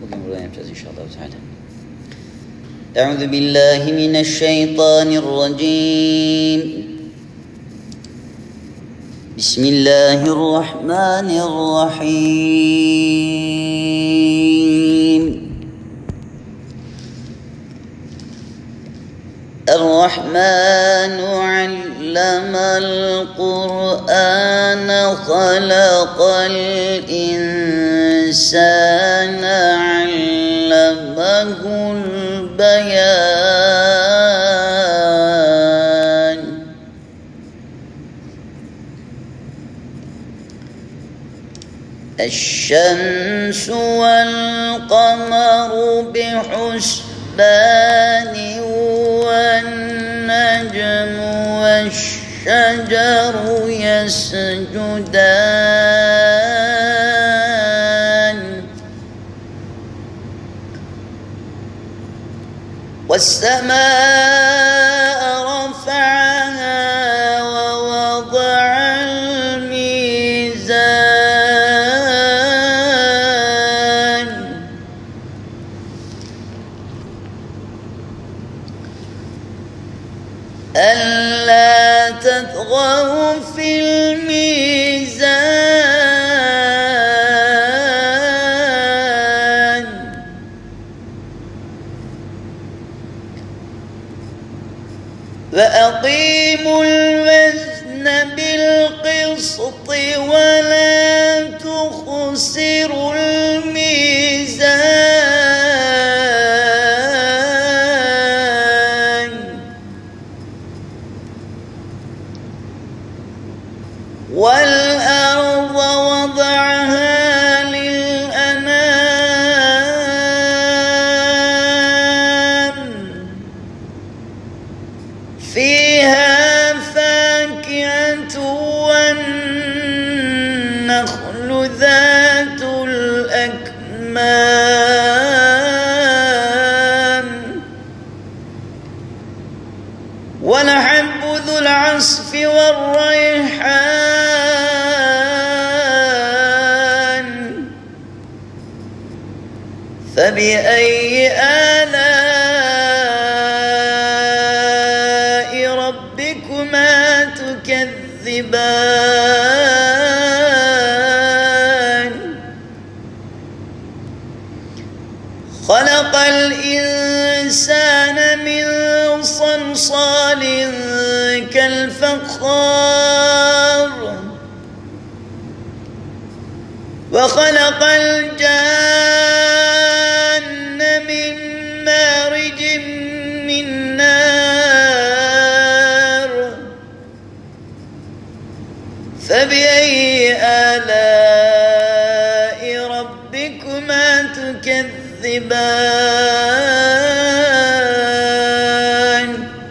إن شاء الله تعالى. أعوذ بالله من الشيطان الرجيم. بسم الله الرحمن الرحيم. الرحمن علم القرآن خلق الإنسان علمه البيان. الشمس والقمر بحسبان والنجم والشجر يسجدان والسماء رفعها ووضع الميزان ألا تطغوا في الميزان وأقيموا الوزن بالقسط ولا تخسروا الميزان والأرض وضعها للأنام فيها فاكهة والنخل ذات الأكمام والحب ذو العصف والريحان فبأي آلاء ربكما تكذبان خلق الإنسان من صلصال كالفخار وخلق الجان من مارج من نار فبأي آلاء ربكما تكذبان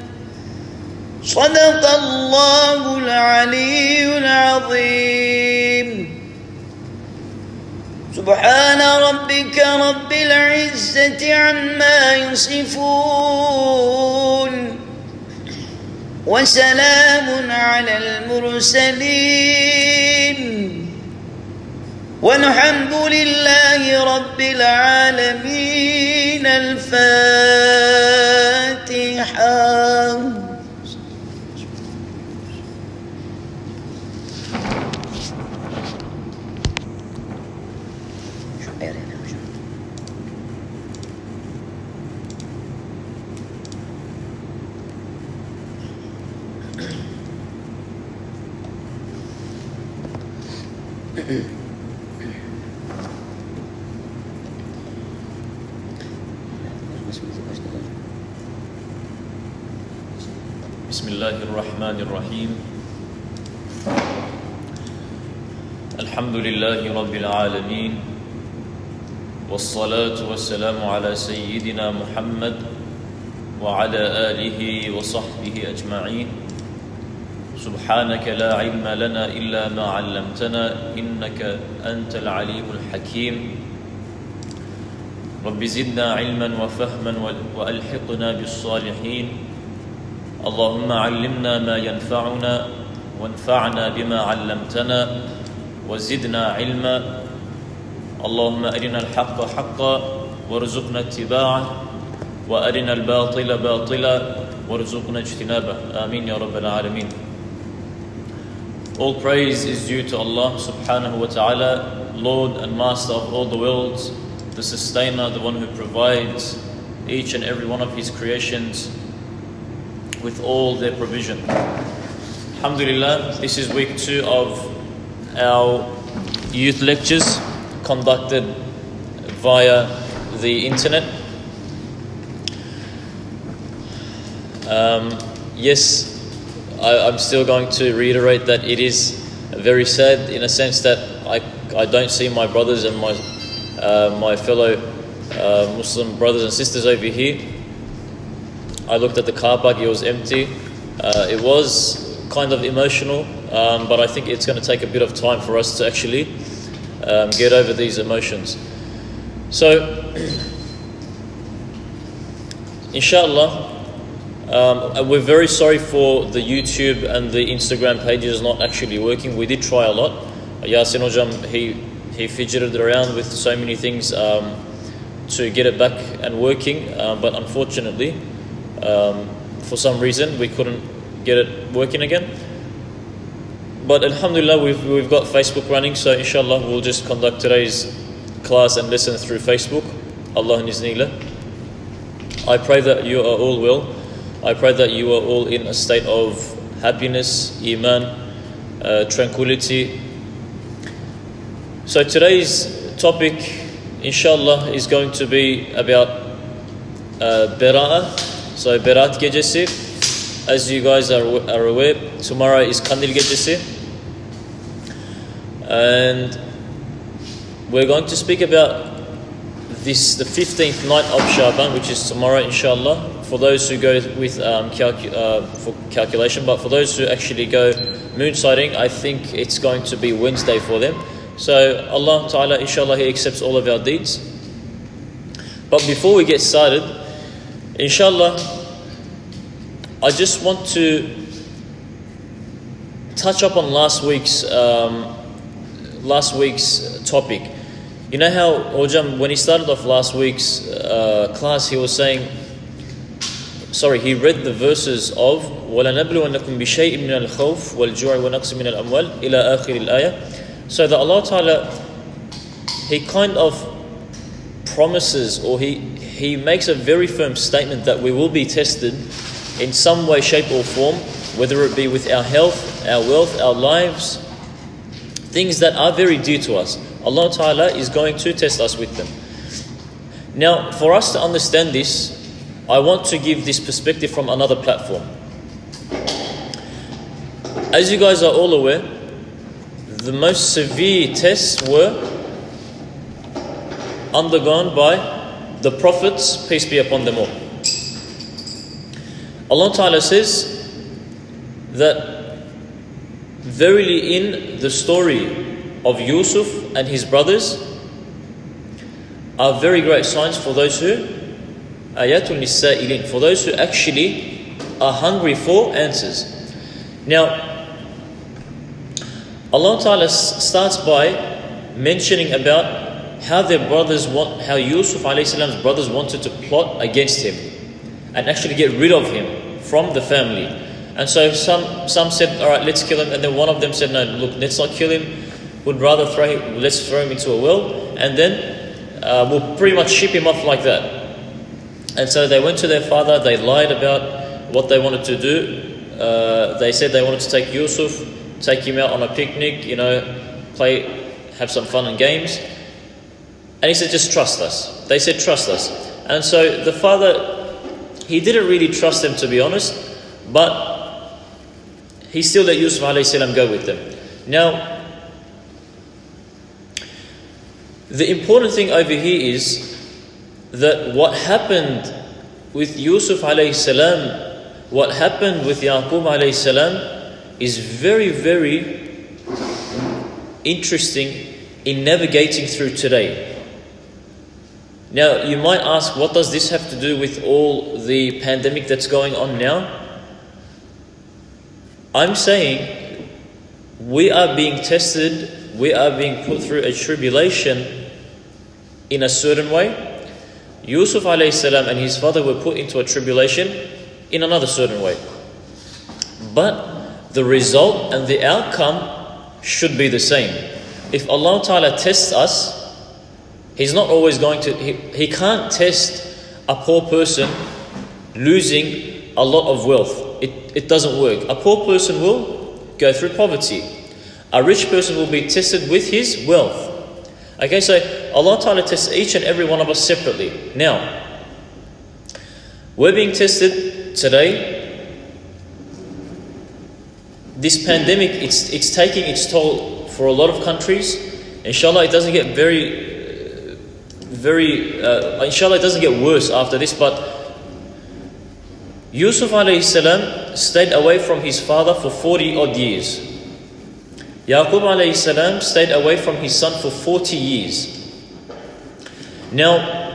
صدق الله العلي العظيم. سبحان ربك رب العزة عما يصفون وسلام على المرسلين والحمد لله رب العالمين. الفاتحة. بسم الله الرحمن الرحيم. الحمد لله رب العالمين والصلاة والسلام على سيدنا محمد وعلى آله وصحبه أجمعين. سبحانك لا علم لنا إلا ما علمتنا إنك أنت العليم الحكيم. رب زدنا علما وفهما وألحقنا بالصالحين. اللهم علمنا ما ينفعنا وانفعنا بما علمتنا وزدنا علما اللهم أرنا الحق حقا وارزقنا اتباعه وأرنا الباطل باطلا وارزقنا اجتنابه آمين يا رب العالمين. All praise is due to Allah subhanahu wa ta'ala, Lord and Master of all the worlds, the sustainer, the one who provides each and every one of his creations with all their provision. Alhamdulillah, this is week 2 of our youth lectures conducted via the internet. Yes, I'm still going to reiterate that it is very sad in a sense that I don't see my brothers and my fellow Muslim brothers and sisters over here. I looked at the car park, it was empty. It was kind of emotional, but I think it's going to take a bit of time for us to actually get over these emotions. So, inshallah, we're very sorry for the YouTube and the Instagram pages not actually working. We did try a lot. Yasin Hojam, he fidgeted around with so many things to get it back and working, but unfortunately, for some reason, we couldn't get it working again. But alhamdulillah, we've got Facebook running, so inshallah we'll just conduct today's class and lesson through Facebook. Allah Niznila. I pray that you are all well. I pray that you are all in a state of happiness, iman, tranquility. So today's topic, inshallah, is going to be about Bera'ah. So Berat Gecesi, as you guys are aware, tomorrow is Kandil Gecesi. And we're going to speak about the 15th night of Shaban, which is tomorrow, inshallah. For those who go with for calculation, but for those who actually go moon sighting, I think it's going to be Wednesday for them. So Allah Ta'ala, inshallah, He accepts all of our deeds. But before we get started, inshallah, I just want to touch up on last week's topic. You know how Ojam, when he started off last week's class, he was saying, he read the verses of وَلَنَبْلُوَنَّكُمْ بِشَيْءٍ مِنَ الْخَوْفِ وَالْجُوعِ وَنَقْصٍ مِنَ الْأَمْوَالِ إِلَى آخِرِ الْآيَةِ. So that Allah Ta'ala, He kind of promises, or He makes a very firm statement that we will be tested in some way, shape or form, whether it be with our health, our wealth, our lives, things that are very dear to us. Allah Ta'ala is going to test us with them. Now, for us to understand this, I want to give this perspective from another platform. As you guys are all aware, the most severe tests were undergone by the prophets, peace be upon them all. Allah Ta'ala says that verily in the story of Yusuf and his brothers are very great signs for those who ayatul nisa'ilin, for those who actually are hungry for answers. Now, Allah Ta'ala starts by mentioning about how how Yusuf alayhi salam's brothers wanted to plot against him and actually get rid of him from the family. And so some said, alright, let's kill him. And then one of them said, no, look, let's not kill him. Let's throw him into a well. And then we'll pretty much ship him off like that. And so they went to their father, they lied about what they wanted to do. They said they wanted to take Yusuf, take him out on a picnic, have some fun and games. And he said, just trust us. They said, trust us. And so the father, he didn't really trust them, to be honest, but he still let Yusuf alayhi salam go with them. Now, the important thing over here is that what happened with Yusuf alayhi salam, what happened with Yaqub alayhi salam is very, very interesting in navigating through today. Now, you might ask, what does this have to do with all the pandemic that's going on now? I'm saying we are being tested, we are being put through a tribulation in a certain way. Yusuf alayhi salam and his father were put into a tribulation in another certain way. But the result and the outcome should be the same. If Allah Ta'ala tests us, He's not always going to, He can't test a poor person losing a lot of wealth. It doesn't work. A poor person will go through poverty. A rich person will be tested with his wealth. Okay, so Allah Ta'ala tests each and every one of us separately. Now, we're being tested today. This pandemic, it's taking its toll for a lot of countries. Inshallah, it doesn't get inshallah, it doesn't get worse after this. But Yusuf alayhi salam stayed away from his father for 40 odd years. Yaqub alayhi salam stayed away from his son for 40 years. Now,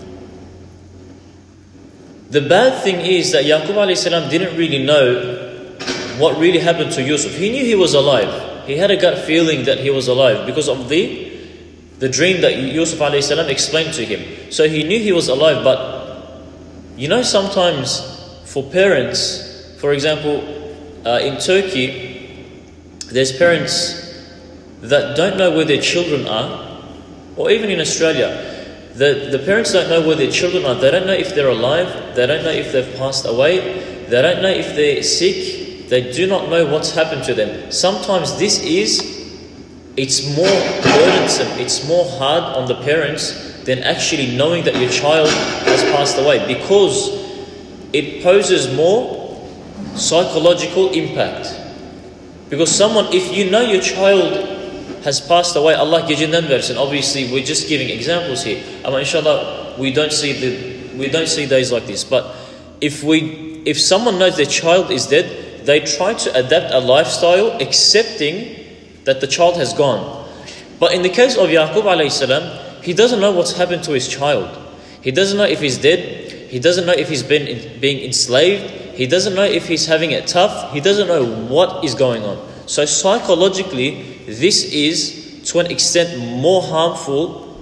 the bad thing is that Yaqub alayhi salam didn't really know what really happened to Yusuf. He knew he was alive. He had a gut feeling that he was alive because of the dream that Yusuf alayhi salam explained to him. So he knew he was alive, but you know, sometimes for parents, for example, in Turkey, there's parents that don't know where their children are, or even in Australia, the parents don't know where their children are. They don't know if they're alive, they don't know if they've passed away, they don't know if they're sick, they do not know what's happened to them. Sometimes it's more burdensome, it's more hard on the parents than actually knowing that your child has passed away, because it poses more psychological impact. Because if you know your child has passed away, Allah gecinden versin. Obviously, we're just giving examples here. Inshallah, we don't see days like this. But if someone knows their child is dead, they try to adapt a lifestyle accepting that the child has gone. But in the case of Yaqub alayhi salam, he doesn't know what's happened to his child. He doesn't know if he's dead. He doesn't know if he's being enslaved. He doesn't know if he's having it tough. He doesn't know what is going on. So psychologically, this is to an extent more harmful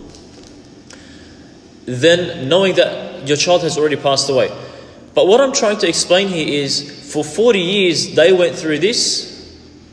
than knowing that your child has already passed away. But what I'm trying to explain here is, for 40 years, they went through this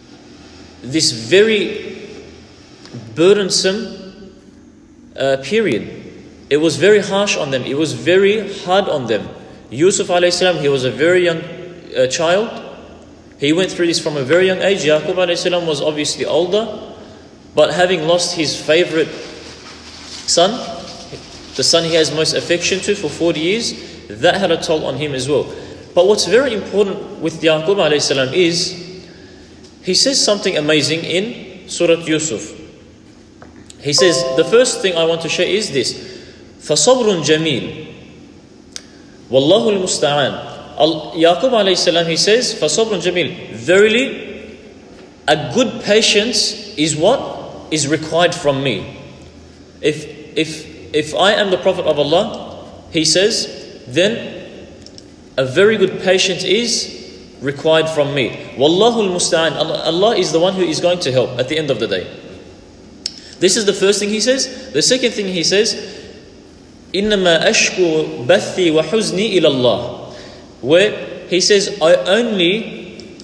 very burdensome period. It was very harsh on them. It was very hard on them. Yusuf alayhi salam, he was a very young child. He went through this from a very young age. Yaqub alayhi salam was obviously older, but having lost his favorite son, the son he has most affection to for 40 years, that had a toll on him as well. But what's very important with Yaqub alayhi salam is, he says something amazing in Surah Yusuf. He says, the first thing I want to share is this: فَصَبْرٌ جَمِيلٌ وَاللَّهُ الْمُسْتَعَانِ. Yaqub alayhi salam, he says, فَصَبْرٌ جَمِيلٌ. Verily, a good patience is what is required from me. If I am the Prophet of Allah, he says, then a very good patience is required from me. Wallahu al-musta'an. Allah is the one who is going to help at the end of the day. This is the first thing he says. The second thing he says, إِنَّمَا أَشْكُو بَثِّي وَحُزْنِي إِلَى اللَّهِ. Where he says, I only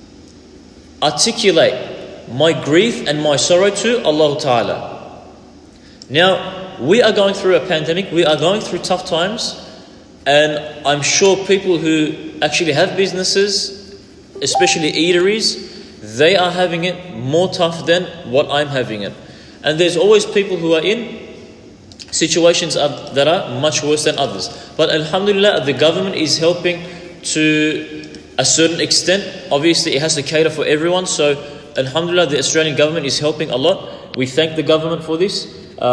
articulate my grief and my sorrow to Allah Ta'ala. Now, we are going through a pandemic. We are going through tough times. And I'm sure people who actually have businesses, especially eateries, they are having it more tough than what I'm having it. And there's always people who are in situations that are much worse than others. But alhamdulillah, the government is helping to a certain extent. Obviously, it has to cater for everyone. So alhamdulillah, the Australian government is helping a lot. We thank the government for this.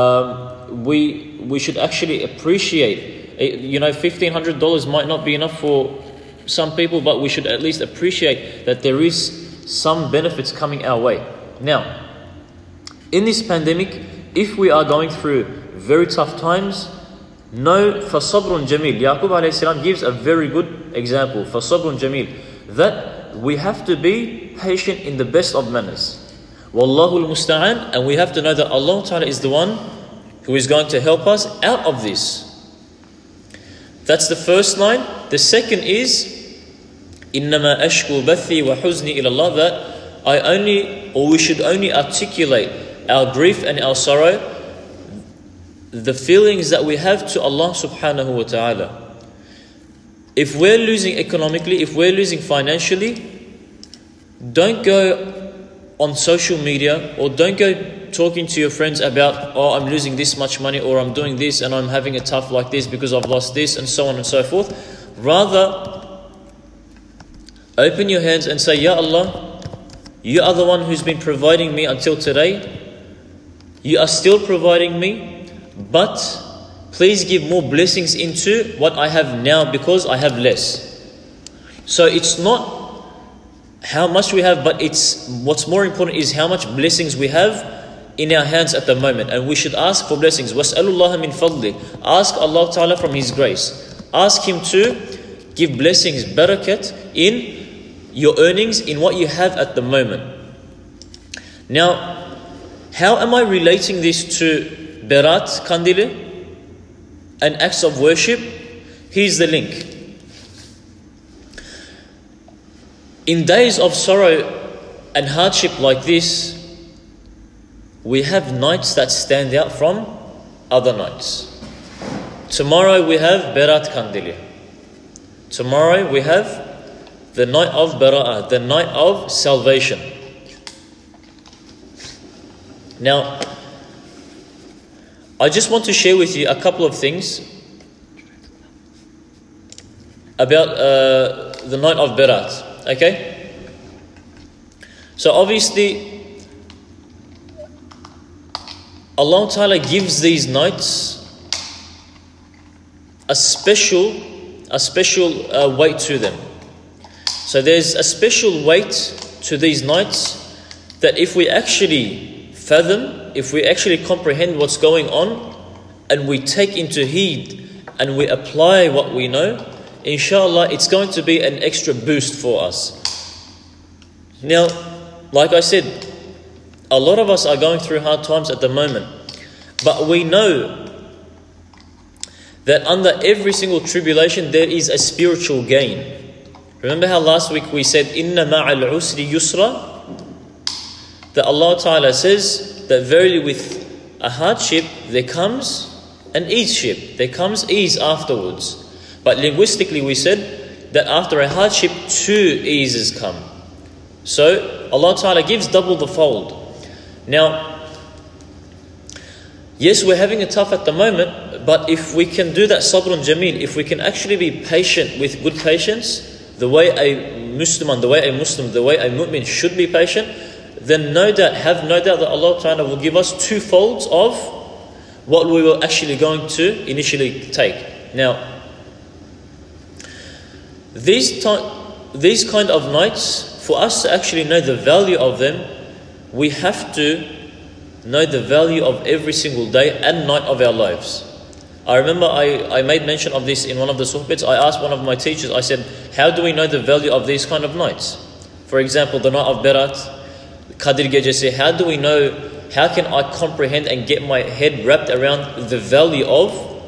We should actually appreciate, $1,500 might not be enough for some people, but we should at least appreciate that there is some benefits coming our way. Now, in this pandemic, if we are going through very tough times, no, فَصَبْرٌ جَمِيلٌ. Yaqub alayhi salam gives a very good example, فَصَبْرٌ جَمِيلٌ, that we have to be patient in the best of manners. Wallahu al-musta'an. And we have to know that Allah Ta'ala is the one who is going to help us out of this. That's the first line. The second is إِنَّمَا أَشْكُو بَثِّي وَحُزْنِي إِلَى اللَّهِ, that we should only articulate our grief and our sorrow, the feelings that we have to Allah subhanahu wa ta'ala. If we're losing economically, if we're losing financially, don't go on social media or don't go talking to your friends about, oh, I'm losing this much money, or I'm doing this and I'm having it tough like this because I've lost this, and so on and so forth. Rather, open your hands and say, Ya Allah, you are the one who's been providing me until today. You are still providing me, but please give more blessings into what I have now, because I have less. So it's not how much we have, but it's what's more important is how much blessings we have in our hands at the moment. And we should ask for blessings. وَاسْأَلُ اللَّهَ مِنْ فَضْلِهِ. Ask Allah Ta'ala from His grace. Ask Him to give blessings, barakat, in your earnings, in what you have at the moment. Now, how am I relating this to Berat Kandili and acts of worship? Here's the link. In days of sorrow and hardship like this, we have nights that stand out from other nights. Tomorrow we have Berat Kandili. Tomorrow we have the night of Bara'ah, the night of salvation. Now, I just want to share with you a couple of things about the night of Berat. Okay? So obviously, Allah Ta'ala gives these nights a special weight to them. So there's a special weight to these nights that if we actually fathom, if we actually comprehend what's going on, and we take into heed and we apply what we know, inshallah it's going to be an extra boost for us. Now, like I said, a lot of us are going through hard times at the moment, but we know that under every single tribulation there is a spiritual gain. Remember how last week we said, Inna ma'al usri yusra? That Allah Ta'ala says that verily with a hardship there comes an easeship. There comes ease afterwards. But linguistically we said that after a hardship, two eases come. So Allah Ta'ala gives double the fold. Now, yes, we're having it tough at the moment, but if we can do that sabrun jameel, if we can actually be patient with good patience, the way a Muslim, the way a mu'min should be patient, then have no doubt that Allah Ta'ala will give us two folds of what we were actually going to initially take. Now, these kind of nights, for us to actually know the value of them, we have to know the value of every single day and night of our lives. I remember I made mention of this in one of the suhbats. I asked one of my teachers, I said, how do we know the value of these kind of nights? For example, the night of Berat, Qadir Gecesi, how do we know, how can I comprehend and get my head wrapped around the value of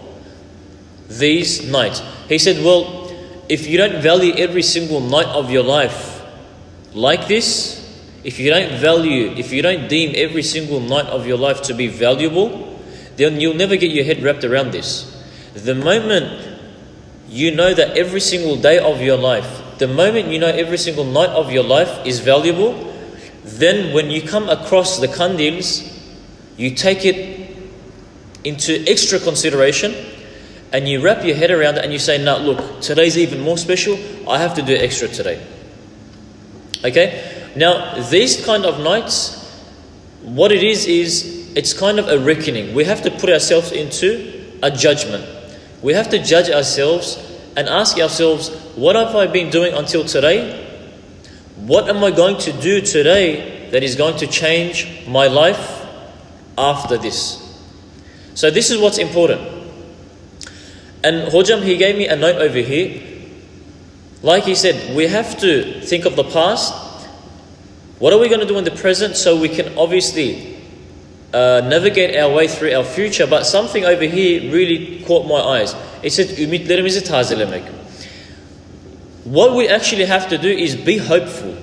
these nights? He said, well, if you don't value every single night of your life like this, if you don't deem every single night of your life to be valuable, then you'll never get your head wrapped around this. The moment you know that every single day of your life, the moment you know every single night of your life is valuable, then when you come across the kandils, you take it into extra consideration and you wrap your head around it and you say, no, look, today's even more special, I have to do extra today. Okay? Now, these kind of nights, what it is it's kind of a reckoning. We have to put ourselves into a judgment. We have to judge ourselves and ask ourselves, what have I been doing until today? What am I going to do today that is going to change my life after this? So this is what's important. And Hojam, he gave me a note over here. Like he said, we have to think of the past. What are we going to do in the present so we can obviously navigate our way through our future. But something over here really caught my eyes. It said, ümitlerimizi tazelemek. What we actually have to do is be hopeful.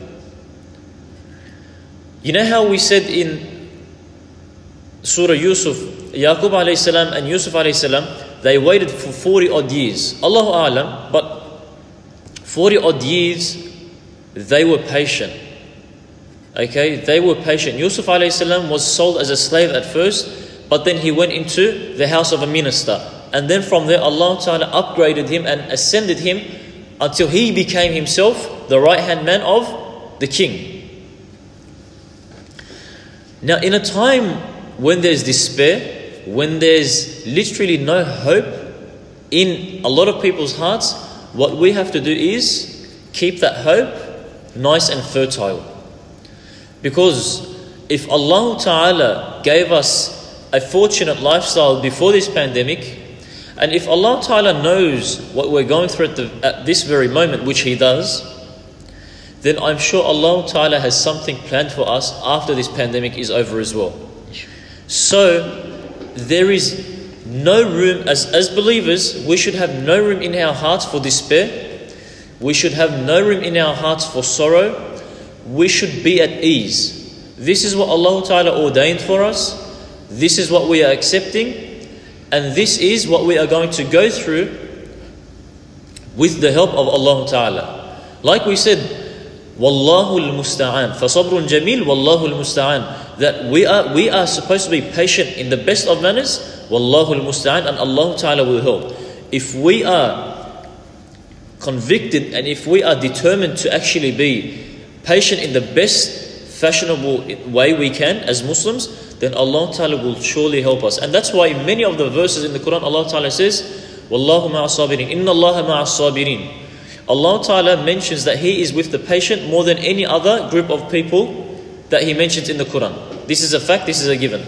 You know how we said in Surah Yusuf, Yaqub alayhi salam and Yusuf alayhi salam, they waited for 40 odd years. Allahu A'lam, but 40 odd years, they were patient. Okay, they were patient. Yusuf alayhi salam was sold as a slave at first, but then he went into the house of a minister. And then from there, Allah Ta'ala upgraded him and ascended him until he became himself the right-hand man of the king. Now, in a time when there's despair, when there's literally no hope in a lot of people's hearts, what we have to do is keep that hope nice and fertile. Because if Allah Ta'ala gave us a fortunate lifestyle before this pandemic, and if Allah Ta'ala knows what we're going through at this very moment, which He does, then I'm sure Allah Ta'ala has something planned for us after this pandemic is over as well. So there is no room, as believers, we should have no room in our hearts for despair. We should have no room in our hearts for sorrow. We should be at ease. This is what Allah Ta'ala ordained for us. This is what we are accepting. And this is what we are going to go through with the help of Allah Ta'ala. Like we said, Wallahu al-musta'an. Fasabrun jamil, Wallahu al-musta'an. That we are supposed to be patient in the best of manners. Wallahu al-musta'an. And Allah Ta'ala will help. If we are convicted and if we are determined to actually be patient in the best fashionable way we can as Muslims, then Allah Ta'ala will surely help us. And that's why in many of the verses in the Quran, Allah Ta'ala says, Wallahu ma'as sabirin, inna Allaha ma'as sabirin. Allah Ta'ala mentions that He is with the patient more than any other group of people that He mentions in the Quran. This is a fact, this is a given.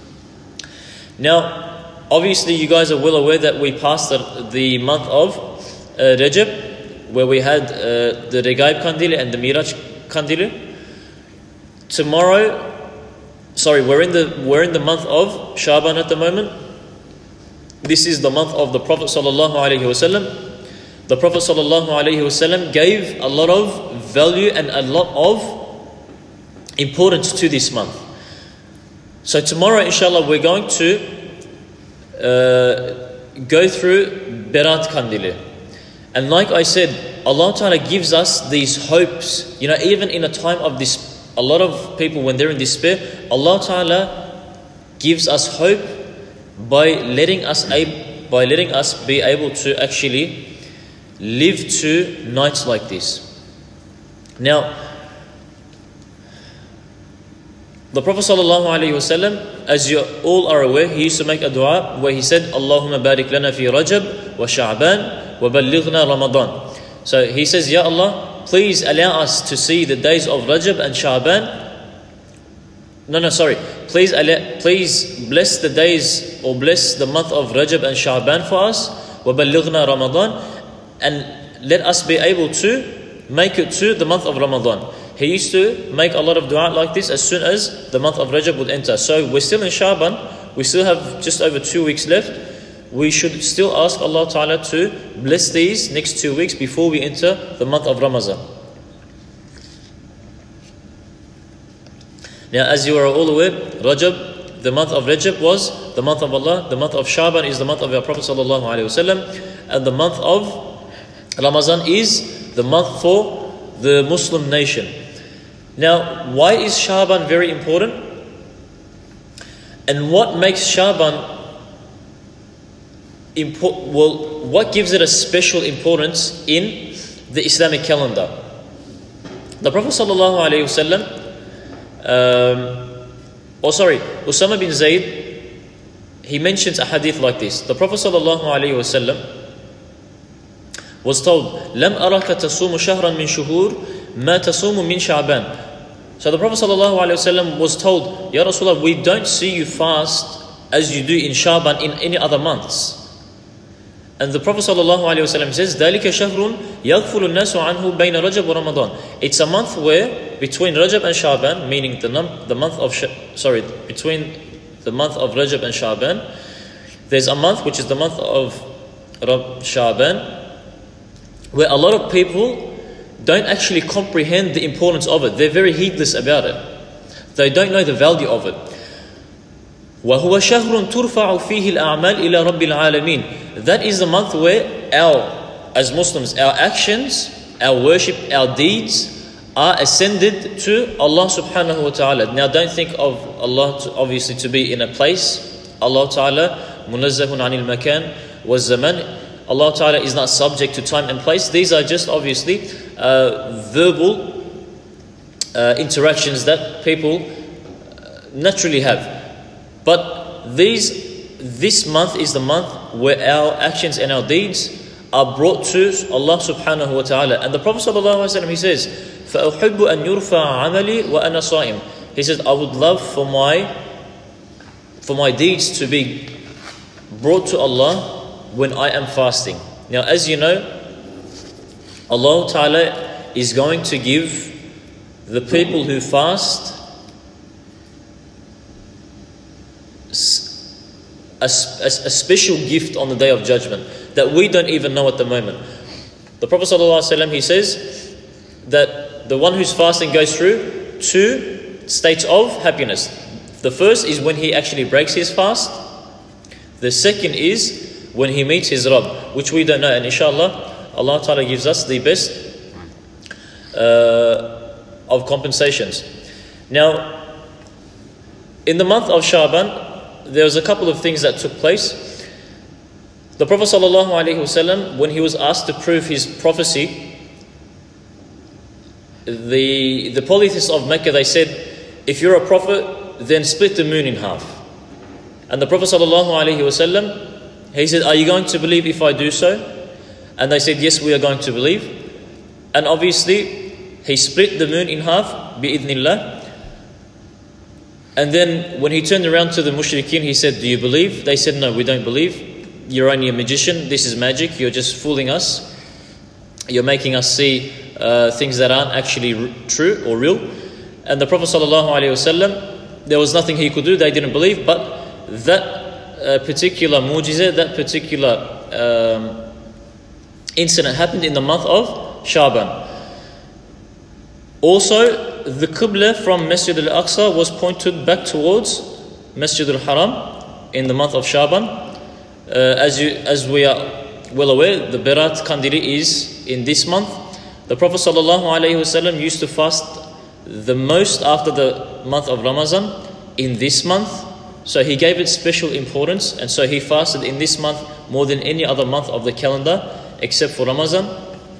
Now, obviously you guys are well aware that we passed the month of Rajab, where we had the Regaib Kandil and the Miraj Kandil. Tomorrow, we're in the month of Shaban at the moment. This is the month of the Prophet Sallallahu Alaihi Wasallam. The Prophet Sallallahu Alaihi Wasallam gave a lot of value and a lot of importance to this month. So tomorrow, inshallah, we're going to go through Berat Kandili. And like I said, Allah Ta'ala gives us these hopes. You know, even in a time of this, a lot of people, when they're in despair, Allah Ta'ala gives us hope by letting us be able to actually live to nights like this. Now, the Prophet Sallallahu Alaihi Wasallam, as you all are aware, he used to make a dua where he said, Allahumma barik lana fi Rajab wa Sha'ban wa ballighna Ramadan. So he says, Ya Allah, please allow us to see the days of Rajab and Sha'ban. Please bless the days or bless the month of Rajab and Sha'ban for us. Wa ballighna Ramadan. And let us be able to make it to the month of Ramadan. He used to make a lot of dua like this as soon as the month of Rajab would enter. So we're still in Sha'ban. We still have just over 2 weeks left. We should still ask Allah Ta'ala to bless these next 2 weeks before we enter the month of Ramadan. Now, as you are all aware, Rajab, the month of Rajab was the month of Allah. The month of Sha'ban is the month of our Prophet Sallallahu Alaihi Wasallam. And the month of Ramadan is the month for the Muslim nation. Now, why is Sha'ban very important? And what makes Sha'ban what gives it a special importance in the Islamic calendar? The Prophet Sallallahu Alaihi Wasallam, Usama bin Zayd, he mentions a hadith like this. The Prophet Sallallahu Alaihi Wasallam was told, "Lam araka tasumu shahran min shuhur, ma tasumu min Sha'ban." So the Prophet Sallallahu Alaihi Wasallam was told, "Ya Rasulullah, we don't see you fast as you do in Sha'ban in any other months." And the Prophet ﷺ says, ذَلِكَ شَهْرٌ يَغْفُلُ النَّاسُ عَنْهُ بَيْنَ رَجَبْ وَرَمَضَانِ. It's a month where between Rajab and Sha'ban, meaning the month of between the month of Rajab and Sha'ban, there's a month which is the month of Sha'ban, where a lot of people don't actually comprehend the importance of it. They're very heedless about it. They don't know the value of it. وَهُوَ شَهْرٌ تُرْفَعُ فِيهِ الْأَعْمَالِ إِلَى رَبِّ الْعَالَمِينَ. That is the month where as Muslims, our actions, our worship, our deeds are ascended to Allah subhanahu wa ta'ala. Now don't think of Allah obviously to be in a place. Allah ta'ala munazzahun anil makan wa zaman. Allah ta'ala is not subject to time and place. These are just obviously verbal interactions that people naturally have. But this month is the month where our actions and our deeds are brought to Allah subhanahu wa ta'ala. And the Prophet sallallahu alaihi wasallam, he says, فَأُحِبُّ أَن يُرْفَعَ عَمَلِي وَأَنَا صَائِمٌ. He says, I would love for my deeds to be brought to Allah when I am fasting. Now, as you know, Allah ta'ala is going to give the people who fast a special gift on the Day of Judgment that we don't even know at the moment. The Prophet ﷺ, he says that the one who's fasting goes through 2 states of happiness. The first is when he actually breaks his fast. The second is when he meets his Rabb, which we don't know. And inshallah, Allah Ta'ala gives us the best of compensations. Now, in the month of Sha'ban, there was a couple of things that took place. The Prophet ﷺ, when he was asked to prove his prophecy, the polytheists of Mecca, they said, if you're a prophet, then split the moon in half. And the Prophet ﷺ, he said, are you going to believe if I do so? And they said, yes, we are going to believe. And obviously, he split the moon in half, bi'idhnillah. And then when he turned around to the mushrikeen, he said, do you believe? They said, no, we don't believe. You're only a magician. This is magic. You're just fooling us. You're making us see things that aren't actually true or real. And the Prophet ﷺ, there was nothing he could do. They didn't believe. But that particular mu'jizah, that particular incident happened in the month of Sha'ban. Also, the Qibla from Masjid al-Aqsa was pointed back towards Masjid al-Haram in the month of Sha'ban. As we are well aware, the Berat Kandili is in this month. The Prophet ﷺ used to fast the most after the month of Ramadan in this month. So he gave it special importance, and so he fasted in this month more than any other month of the calendar except for Ramadan.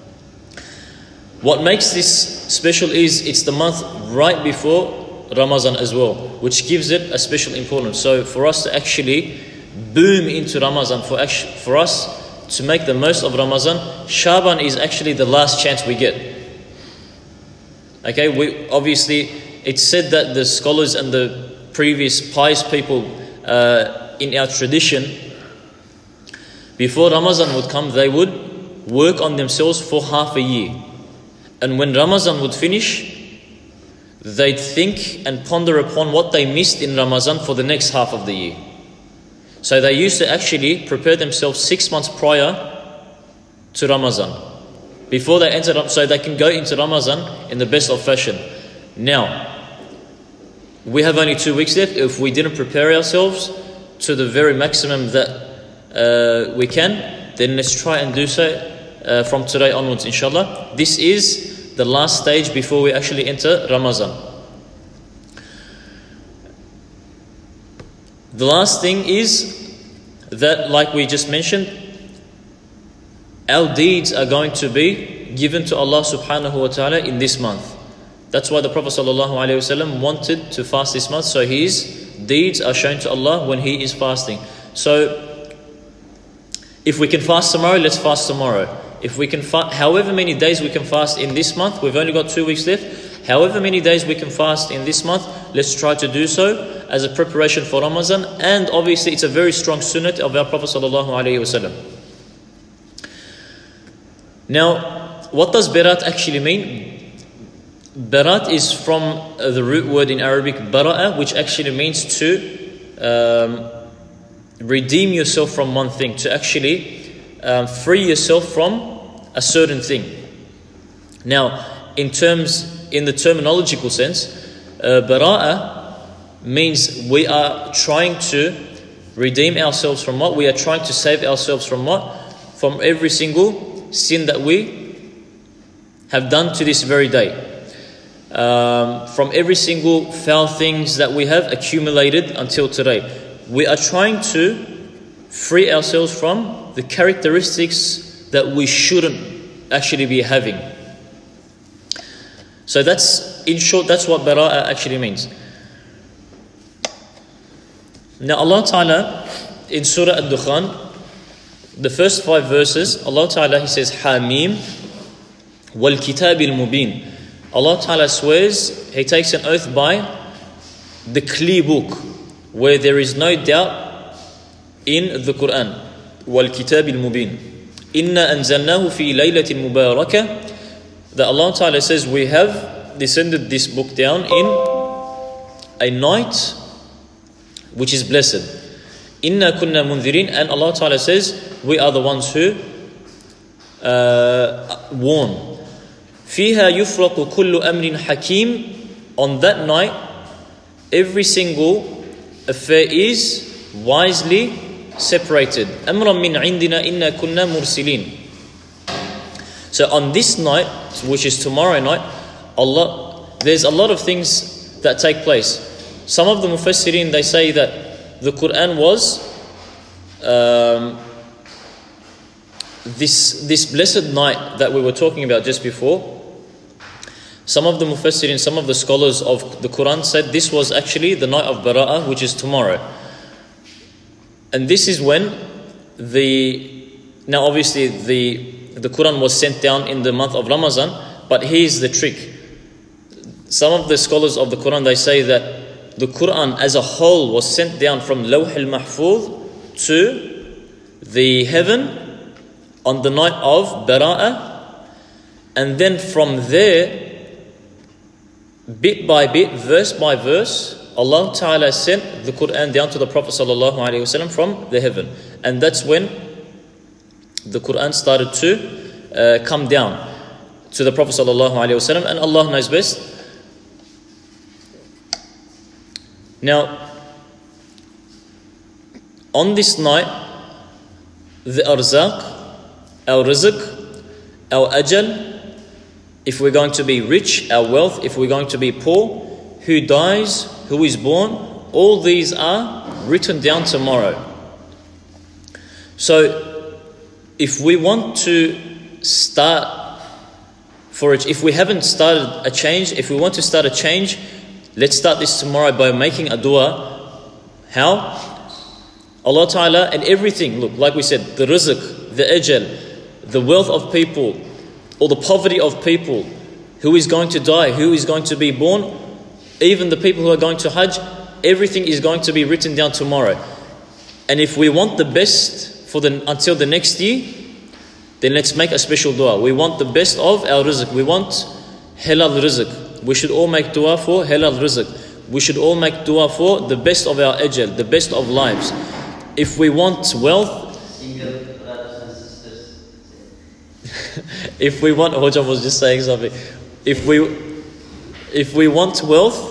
What makes this special is it's the month right before Ramadan as well, which gives it a special importance. So for us to actually boom into Ramadan, for us to make the most of Ramadan, Sha'ban is actually the last chance we get. Okay, obviously it's said that the scholars and the previous pious people in our tradition, before Ramadan would come, they would work on themselves for half a year. And when Ramadan would finish, they'd think and ponder upon what they missed in Ramadan for the next half of the year. So they used to actually prepare themselves 6 months prior to Ramadan, before they entered up, so they can go into Ramadan in the best of fashion. Now, we have only 2 weeks left. If we didn't prepare ourselves to the very maximum that we can, then let's try and do so from today onwards, inshallah. This is the last stage before we actually enter Ramadan. The last thing is that, like we just mentioned, our deeds are going to be given to Allah subhanahu wa ta'ala in this month. That's why the Prophet ﷺ wanted to fast this month, so his deeds are shown to Allah when he is fasting. So if we can fast tomorrow, let's fast tomorrow. If we can fast, however many days we can fast in this month, we've only got 2 weeks left. However many days we can fast in this month, let's try to do so as a preparation for Ramadan. And obviously it's a very strong sunnah of our Prophet ﷺ. Now, what does Berat actually mean? Berat is from the root word in Arabic, bara'a, which actually means to redeem yourself from one thing, to actually free yourself from a certain thing. Now, in the terminological sense, bara'a means we are trying to redeem ourselves from what? We are trying to save ourselves from what? From every single sin that we have done to this very day. From every single foul things that we have accumulated until today. We are trying to free ourselves from the characteristics that we shouldn't actually be having. So that's, in short, that's what bara'a actually means. Now Allah Ta'ala in Surah Ad-Dukhan, the first 5 verses, Allah Ta'ala, He says, Hamim wal kitabil mubin. Allah Ta'ala swears, He takes an oath by the clear book, where there is no doubt in the Quran. Wal kitabil mubin. Inna anzalnahu fi laylatin mubarakah. That Allah Ta'ala says, we have descended this book down in a night which is blessed. Inna kunna mundhirin. And Allah Ta'ala says, we are the ones who warn. Fiha yufraqu kullu amrin hakim. On that night, every single affair is wisely separated. Amran min indina inna kunna mursilin. So on this night, which is tomorrow night, there's a lot of things that take place. Some of the Mufassirin, they say that the Quran was this blessed night that we were talking about just before. Some of the Mufassirin, some of the scholars of the Quran said this was actually the night of Bara'ah, which is tomorrow. And this is when now obviously the Quran was sent down in the month of Ramadan, but here's the trick. Some of the scholars of the Quran, they say that the Quran as a whole was sent down from Lawh al-Mahfuz to the heaven on the night of Bara'ah, and then from there, bit by bit, verse by verse, Allah Ta'ala sent the Quran down to the Prophet ﷺ from the heaven. And that's when the Quran started to come down to the Prophet ﷺ, and Allah knows best. Now, on this night, the arzaq, our rizq, our ajal, if we're going to be rich, our wealth, if we're going to be poor, who dies, who is born, all these are written down tomorrow. So, if we want to start for it, if we haven't started a change, if we want to start a change, let's start this tomorrow by making a dua. How? Allah Ta'ala and everything, look, like we said, the rizq, the ajal, the wealth of people, or the poverty of people, who is going to die, who is going to be born, even the people who are going to Hajj, everything is going to be written down tomorrow. And if we want the best for until the next year, then let's make a special dua. We want the best of our rizq. We want halal rizq. We should all make dua for halal rizq. We should all make dua for the best of our ajal, the best of lives. If we want wealth, if we want, Hojam was just saying something. If we want wealth,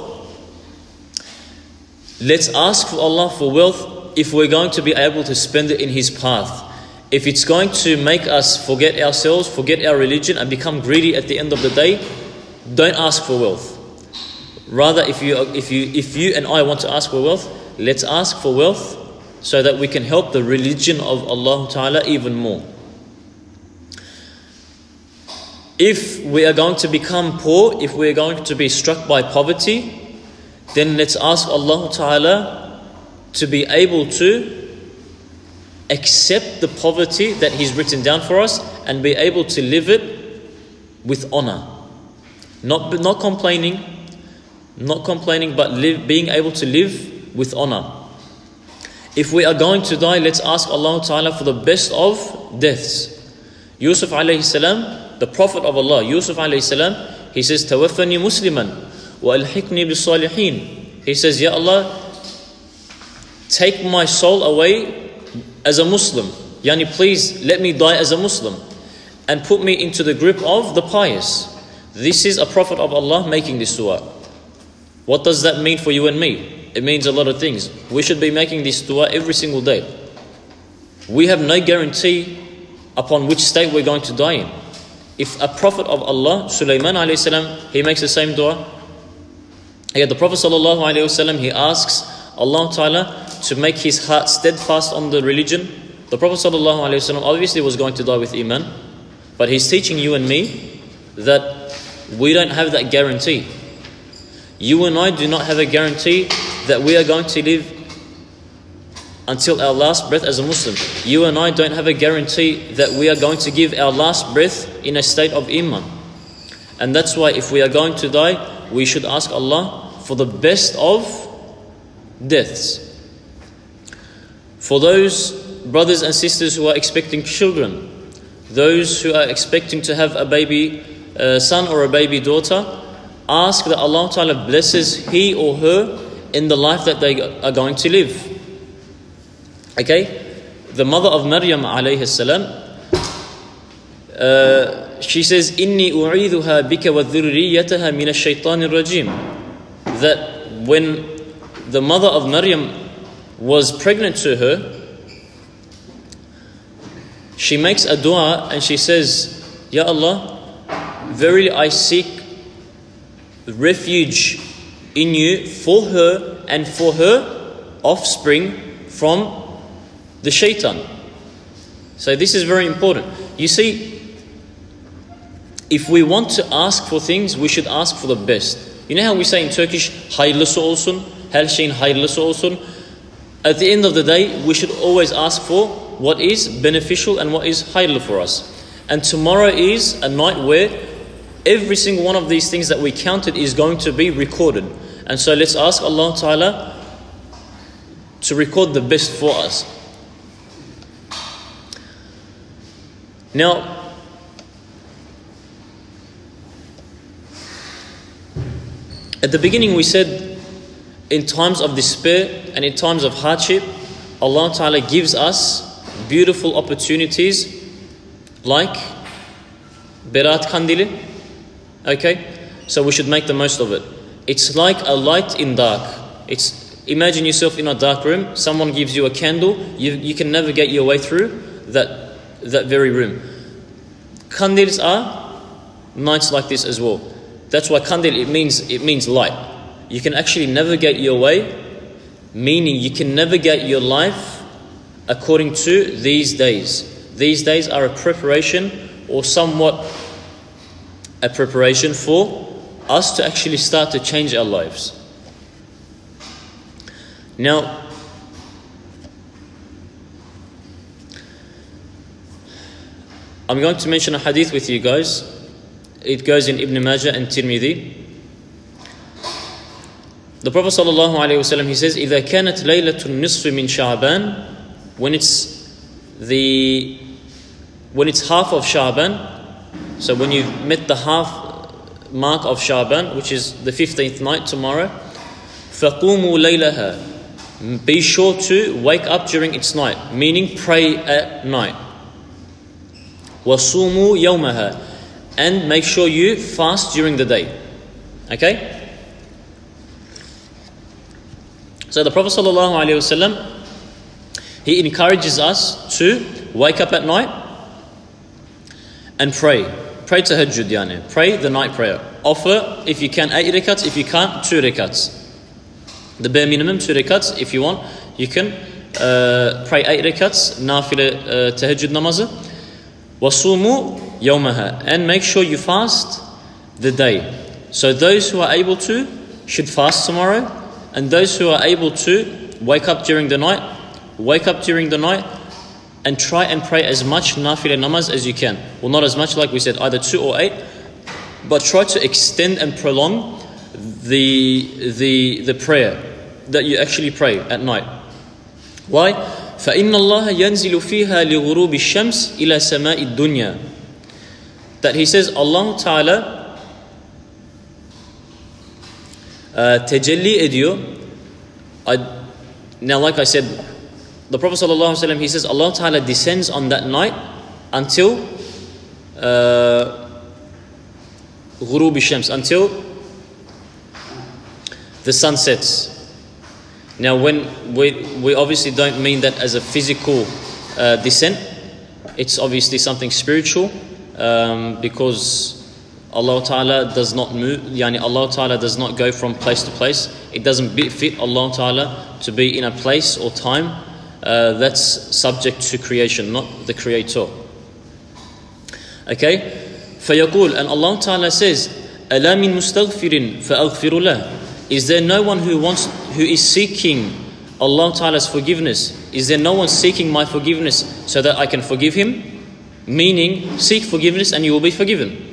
let's ask for Allah for wealth if we're going to be able to spend it in His path. If it's going to make us forget ourselves, forget our religion, and become greedy at the end of the day, don't ask for wealth. Rather, if you and I want to ask for wealth, let's ask for wealth so that we can help the religion of Allah Ta'ala even more. If we are going to become poor, if we are going to be struck by poverty, then let's ask Allah Ta'ala to be able to accept the poverty that He's written down for us and be able to live it with honor. Not complaining, but being able to live with honor. If we are going to die, let's ask Allah Ta'ala for the best of deaths. Yusuf alayhi salam, the Prophet of Allah, Yusuf alayhi salam, he says, Tawaffani Musliman wa alhiqni bis salihin. He says, Ya Allah, take my soul away as a Muslim. Yani, please let me die as a Muslim and put me into the grip of the pious. This is a Prophet of Allah making this dua. What does that mean for you and me? It means a lot of things. We should be making this dua every single day. We have no guarantee upon which state we're going to die in. If a Prophet of Allah, Sulaiman alayhi salam, he makes the same dua. Yeah, the Prophet sallallahu alayhi wasallam, he asks Allah Ta'ala to make his heart steadfast on the religion. The Prophet sallallahu alayhi wasallam obviously was going to die with Iman, but he's teaching you and me that we don't have that guarantee. You and I do not have a guarantee that we are going to live until our last breath as a Muslim. You and I don't have a guarantee that we are going to give our last breath in a state of Iman. And that's why if we are going to die, we should ask Allah for the best of deaths. For those brothers and sisters who are expecting children, those who are expecting to have a baby son or a baby daughter, ask that Allah Ta'ala blesses he or her in the life that they are going to live. Okay? The mother of Maryam alayhi salam, she says, Inni u'idhuha bika wa dhurriyataha min ash-shaytanir rajim. That when the mother of Maryam was pregnant to her, she makes a dua and she says, Ya Allah, verily I seek refuge in you for her and for her offspring from the shaitan. So this is very important. You see, if we want to ask for things, we should ask for the best. You know how we say in Turkish, hayırlısı olsun, her şeyin hayırlısı olsun? At the end of the day, we should always ask for what is beneficial and what is hayırlı for us. And tomorrow is a night where every single one of these things that we counted is going to be recorded. And so let's ask Allah Ta'ala to record the best for us. Now, at the beginning we said, in times of despair and in times of hardship, Allah Ta'ala gives us beautiful opportunities like Berat Kandili. Okay? So we should make the most of it. It's like a light in dark. Imagine yourself in a dark room, someone gives you a candle, you can navigate your way through that very room. Kandils are nights like this as well. That's why kandil, it means light. You can actually navigate your way, meaning you can navigate your life according to these days. These days are a preparation, or somewhat a preparation for us to actually start to change our lives. Now, I'm going to mention a hadith with you guys. It goes in Ibn Majah and Tirmidhi. The Prophet ﷺ, he says, إِذَا كَانَتْ لَيْلَةُ النِّصْفِ مِنْ شَعْبَانِ when it's half of Sha'ban, so when you've met the half mark of Sha'ban, which is the 15th night tomorrow, فَقُومُوا لَيْلَهَا be sure to wake up during its night, meaning pray at night. وَصُومُوا يَوْمَهَا and make sure you fast during the day. Okay? So the Prophet ﷺ, he encourages us to wake up at night and pray. Pray tahajjud, yani. Pray the night prayer. Offer, if you can, 8 rakats. If you can't, 2 rakats. The bare minimum, 2 rakats. If you want, you can pray 8 rakats, nafila tahajjud namazı. وَصُومُوا يَوْمَهَا and make sure you fast the day. So those who are able to should fast tomorrow, and those who are able to wake up during the night, wake up during the night and try and pray as much nafila namaz as you can. Well, not as much, like we said, either 2 or 8, but try to extend and prolong the prayer that you actually pray at night. Why? فَإِنَّ اللَّهَ يَنْزِلُ فِيهَا لِغُرُوبِ الشَّمْسِ إِلَى سَمَاءِ الدُّنْيَا. That he says, Allah Ta'ala tecelli ediyor, Now, like I said, the Prophet ﷺ, he says, Allah Ta'ala descends on that night until Ghurub Shams, until the sun sets. Now, when we obviously don't mean that as a physical descent, it's obviously something spiritual, because Allah Ta'ala does not move, Allah Ta'ala does not go from place to place. It doesn't fit Allah Ta'ala to be in a place or time that's subject to creation, not the creator. Okay? فَيَقُول, and Allah Ta'ala says, أَلَا مِن مُسْتَغْفِرٍ فَأَغْفِرُ لَهُ. Is there no one who is seeking Allah Ta'ala's forgiveness? Is there no one seeking my forgiveness so that I can forgive him? Meaning, seek forgiveness and you will be forgiven.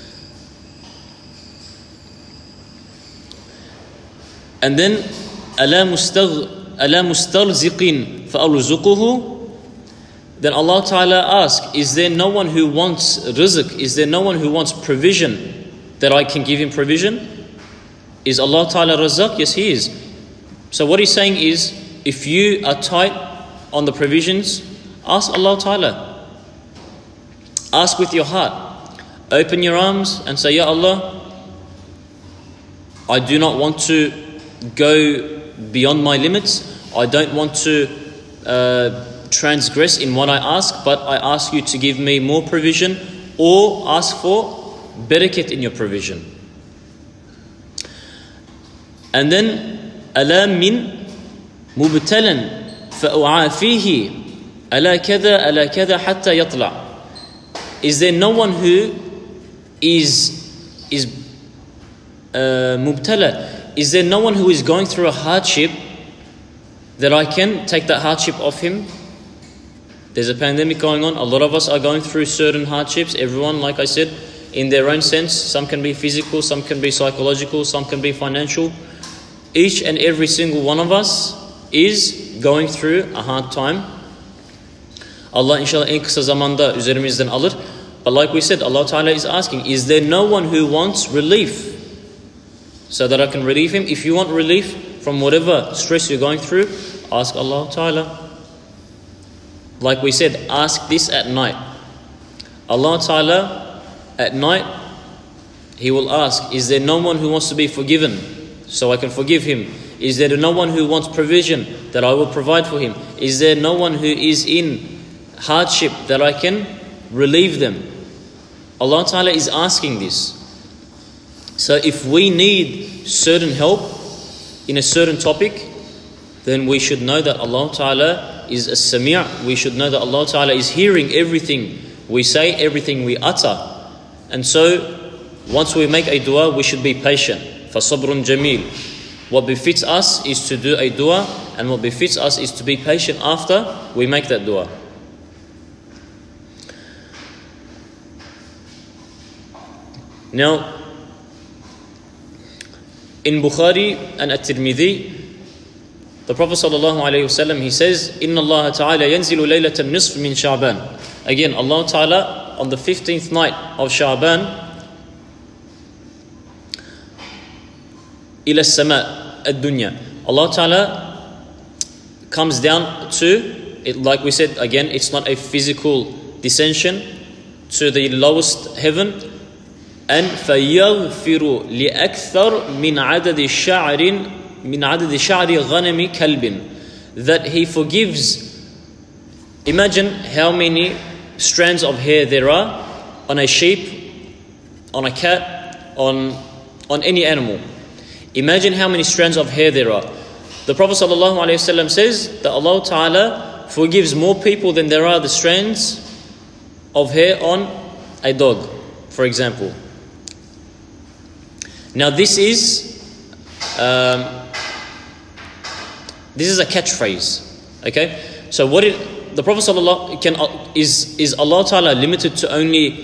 And then, أَلَا مُسْتَرْزِقٍ فَأَرْزُقُهُ. Then Allah Ta'ala asks, is there no one who wants rizq? Is there no one who wants provision that I can give him provision? Is Allah Ta'ala Razzaq? Yes, He is. So what He's saying is, if you are tight on the provisions, ask Allah Ta'ala. Ask with your heart. Open your arms and say, Ya Allah, I do not want to go beyond my limits. I don't want to transgress in what I ask, but I ask you to give me more provision, or ask for barakah in your provision. And then, ألا من مبتلا فأعافيه ألا كذا حتى يطلع. Is there no one who is mubtala? Is there no one who is going through a hardship that I can take that hardship off him? There's a pandemic going on. A lot of us are going through certain hardships. Everyone, like I said, in their own sense. Some can be physical, some can be psychological, some can be financial. Each and every single one of us is going through a hard time. Allah inshallah en kısa zamanda üzerimizden alır. But like we said, Allah Ta'ala is asking, is there no one who wants relief so that I can relieve him? If you want relief from whatever stress you're going through, ask Allah Ta'ala. Like we said, ask this at night. Allah Ta'ala at night, He will ask, is there no one who wants to be forgiven so I can forgive him? Is there no one who wants provision that I will provide for him? Is there no one who is in hardship that I can relieve them? Allah Ta'ala is asking this. So if we need certain help in a certain topic, then we should know that Allah Ta'ala is a Sami'. We should know that Allah Ta'ala is hearing everything we say, everything we utter. And so once we make a dua, we should be patient. فَصَبْرٌ جَمِيلٌ. What befits us is to do a dua, and what befits us is to be patient after we make that dua. Now, in Bukhari and At-Tirmidhi, the Prophet ﷺ, he says, إِنَّ اللَّهَ تَعَالَى يَنْزِلُ لَيْلَةَ النِّصْفِ مِنْ شَعْبَانِ. Again, Allah Ta'ala on the 15th night of Sha'ban, إِلَى السَّمَاءِ الدُّنْيَا. Allah Ta'ala comes down to, it, like we said again, it's not a physical descension, to the lowest heaven. And فَيَغْفِرُ لِأَكْثَرْ مِنْ عَدَدِ شَعْرِ غَنَمِ كَلْبٍ. That He forgives. Imagine how many strands of hair there are on a sheep, on a cat, on any animal. Imagine how many strands of hair there are. The Prophet ﷺ says that Allah Ta'ala forgives more people than there are the strands of hair on a dog, for example. Now this is a catchphrase. Okay, so what the Prophet ﷺ is Allah Ta'ala limited to only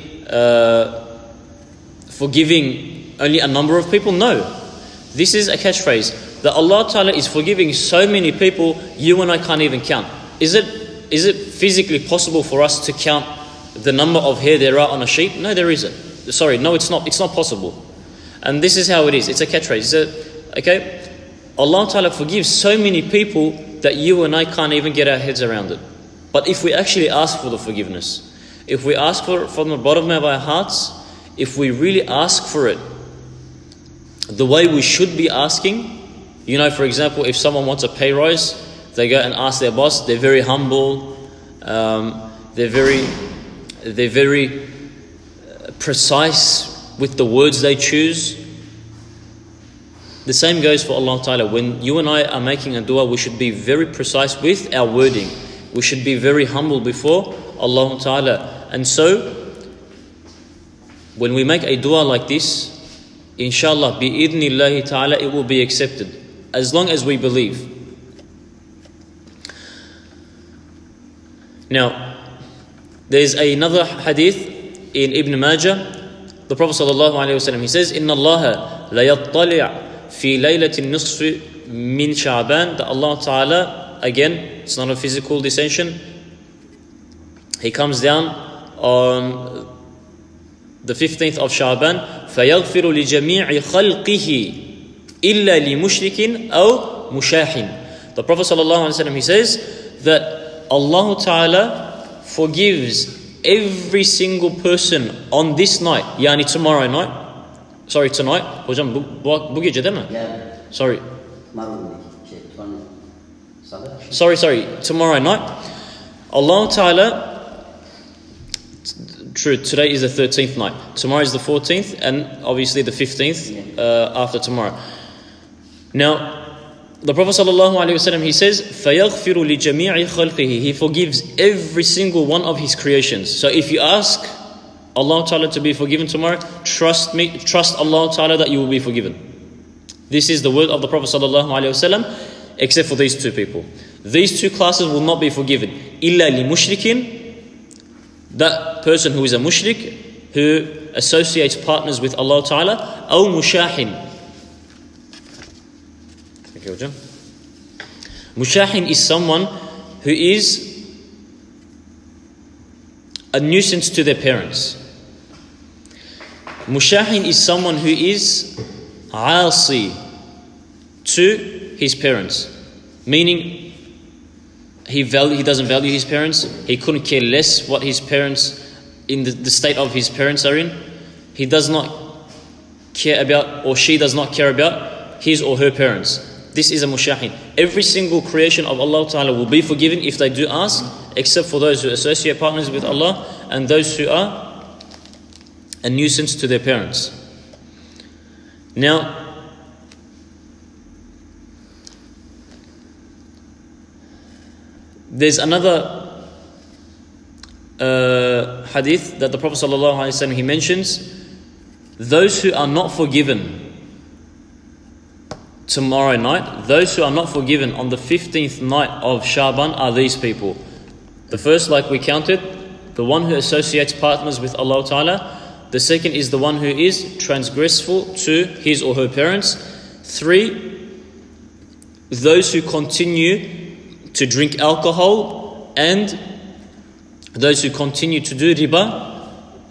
forgiving only a number of people? No. This is a catchphrase that Allah Ta'ala is forgiving so many people you and I can't even count. Is it physically possible for us to count the number of hair there are on a sheep? No, there isn't. Sorry, no, it's not. It's not possible. And this is how it is. It's a catchphrase. Okay, Allah Ta'ala forgives so many people that you and I can't even get our heads around it. But if we actually ask for the forgiveness, if we ask for it from the bottom of our hearts, if we really ask for it the way we should be asking, you know, for example, if someone wants a pay rise, they go and ask their boss. They're very humble. They're very precise with the words they choose. The same goes for Allah Ta'ala. When you and I are making a dua, we should be very precise with our wording. We should be very humble before Allah Ta'ala. And so, when we make a dua like this, inshallah, bi'idhnillahi ta'ala, it will be accepted, as long as we believe. Now, there's another hadith in Ibn Majah. The Prophet ﷺ, he says, Inna Allah la yattali' fi laylatin nisfi min Sha'ban. That Allah Ta'ala, again, it's not a physical descension. He comes down on the 15th of Sha'ban. فَيَغْفِرُ لِجَمِيعِ خَلْقِهِ إِلَّا لِمُشْرِكٍ أَوْ مُشَاحٍ. The Prophet ﷺ, he says that Allah Ta'ala forgives every single person on this night, yani tomorrow night. Sorry, tonight. Hocam bu gece değil mi? Sorry. Sorry, tomorrow night. Allah Ta'ala, true, today is the 13th night. Tomorrow is the 14th, and obviously the 15th after tomorrow. Now, the Prophet ﷺ, he says, فَيَغْفِرُ لِجَمِيعِ خَلْقِهِ. He forgives every single one of His creations. So if you ask Allah Ta'ala to be forgiven tomorrow, trust Allah Ta'ala that you will be forgiven. This is the word of the Prophet ﷺ, except for these two people. These two classes will not be forgiven. إِلَّا لِمُشْرِكٍ. That person who is a mushrik, who associates partners with Allah Ta'ala, أو مشاحن. Mushahin is someone who is a nuisance to their parents. Mushahin is someone who is asi to his parents, meaning he doesn't value his parents. He couldn't care less what his parents, in the state of his parents are in. He does not care about, or she does not care about his or her parents. This is a mushahin. Every single creation of Allah Ta'ala will be forgiven if they do ask, except for those who associate partners with Allah and those who are a nuisance to their parents. Now, there's another hadith that the Prophet ﷺ, he mentions, those who are not forgiven tomorrow night, those who are not forgiven on the 15th night of Sha'ban are these people. The first, like we counted, the one who associates partners with Allah Ta'ala. The second is the one who is transgressful to his or her parents. 3, those who continue to drink alcohol, and those who continue to do riba,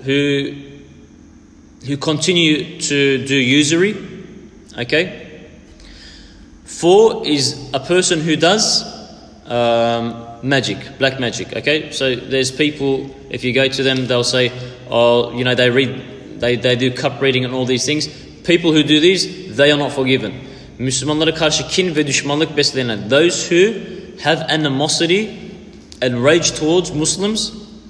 who continue to do usury. Okay. 4 is a person who does magic, black magic. Okay, so there's people, if you go to them, they'll say, oh, you know, they do cup reading and all these things. People who do these, they are not forgiven. Müslümanlara karşı kin ve düşmanlık besleyen, those who have animosity and rage towards Muslims.